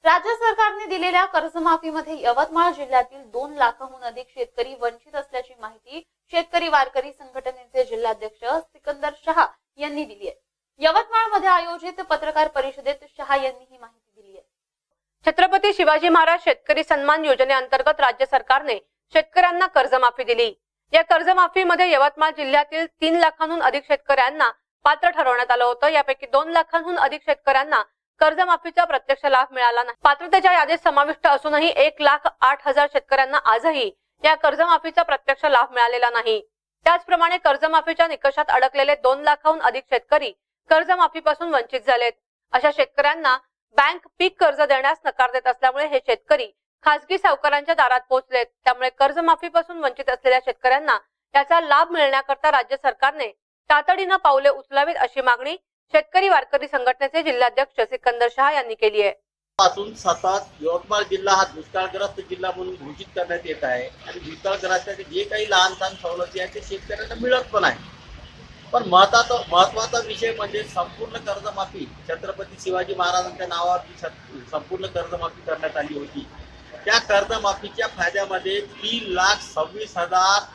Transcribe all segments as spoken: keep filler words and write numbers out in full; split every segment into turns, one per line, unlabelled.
राज्य सरकारने दिलेल्या कर्जमाफीमध्ये यवतमाळ जिल्ह्यातील दोन लाखाहून अधिक शेतकरी वंचित असल्याची माहिती शेतकरी वारकरी संघटनेचे जिल्हाध्यक्ष सिकंदर शहा यांनी दिली आहे। यवतमाळ मध्ये आयोजित पत्रकार परिषदेत शहा यांनी ही माहिती दिली आहे।
छत्रपती शिवाजी महाराज शेतकरी सन्मान योजनेअंतर्गत राज्य सरकारने शेतकऱ्यांना कर्जमाफी दिली। या कर्जमाफीमध्ये यवतमाळ जिल्ह्यातील तीन लाखांहून अधिक शेतकऱ्यांना पात्र ठरवण्यात आलं होतं। यापैकी दोन लाखांहून अधिक शेतकऱ्यांना कर्जमाफीचा प्रत्यक्ष लाभ मिळाला नाही। पात्रतेच्या यादीत समाविष्ट असूनही एक लाख आठ हजार शेतकऱ्यांना आजही या कर्जमाफीचा प्रत्यक्ष लाभ मिळालेला नाही। त्याचप्रमाणे कर्जमाफीच्या निकषात अडकलेले दोन लाखाहून अधिक शेतकरी कर्जमाफीपासून वंचित झालेत। अशा शेतकऱ्यांना बँक पीक कर्ज देण्यास नकार देत असल्यामुळे हे शेतकरी खासगी सावकारांच्या दारात पोहोचलेत। त्यामुळे कर्जमाफीपासून वंचित असलेल्या शेतकऱ्यांना याचा लाभ मिळण्याकरता राज्य सरकारने तातडीने पावले उचलावीत अशी मागणी शेतकरी वारकरी संघटनेचे जिल्हाध्यक्ष सिकंदर शहा यांनी केली आहे।
पासून सतत यवतमाळ जिल्हा हा दुष्काळग्रस्त जिल्हा म्हणून घोषित करण्यात येत आहे आणि दुष्काळग्रस्तांचे जे काही लहान लहान सवलती आहेत ते शेतकऱ्यांना मिळत पण आहे। पण महत्वाचा महत्वाचा विषय म्हणजे संपूर्ण कर्जमाफी छत्रपती शिवाजी महाराजांच्या नावावरती संपूर्ण कर्जमाफी करण्यात आली होती। त्या कर्जमाफीच्या फायद्यामध्ये तीन लाख सव्वीस हजार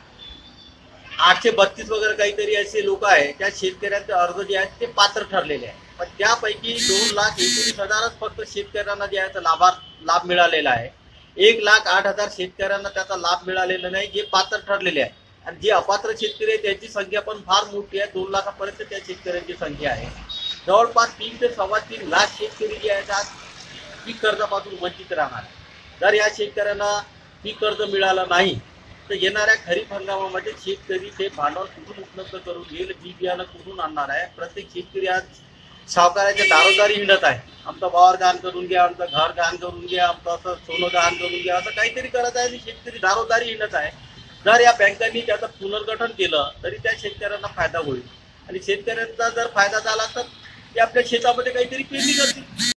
आठशे बत्तीस वगैरे काहीतरी असे लोक आहेत त्या शेतकऱ्यांचे अर्ज जे आहेत ते पात्र ठरलेले आहे। पण त्यापैकी दोन लाख एकोणीस हजारच फक्त शेतकऱ्यांना जे आहे लाभार्थ लाभ मिळालेला आहे। एक लाख आठ हजार शेतकऱ्यांना त्याचा लाभ मिळालेला नाही जे पात्र ठरलेले आहे। आणि जे अपात्र शेतकरी आहेत त्यांची संख्या पण फार मोठी आहे। दोन लाखापर्यंत त्या शेतकऱ्यांची संख्या आहे। जवळपास तीन ते सव्वा तीन लाख शेतकरी जे आहेत आज पीक कर्जापासून वंचित राहणार। जर या शेतकऱ्यांना पीक कर्ज मिळालं नाही तर येणाऱ्या खरीप हंगामामध्ये शेतकरी ते भांडवल कुठून उपलब्ध करून घेईल, बी बियाणं कुठून आणणार आहे। प्रत्येक शेतकरी आज सावकाराच्या दारोदारी हिंडत आहे। आमचं वावर गहाण करून घ्या, आमचं घर गहाण करून घ्या, आमचं असं सोनं गहाण करून घ्या, असं काहीतरी करत आहे आणि शेतकरी दारोदारी हिंडत आहे। जर या बँकांनी त्याचं पुनर्गठन केलं तरी त्या शेतकऱ्यांना फायदा होईल आणि शेतकऱ्यांचा जर फायदा झाला तर ते आपल्या शेतामध्ये काहीतरी पेरणी करतील।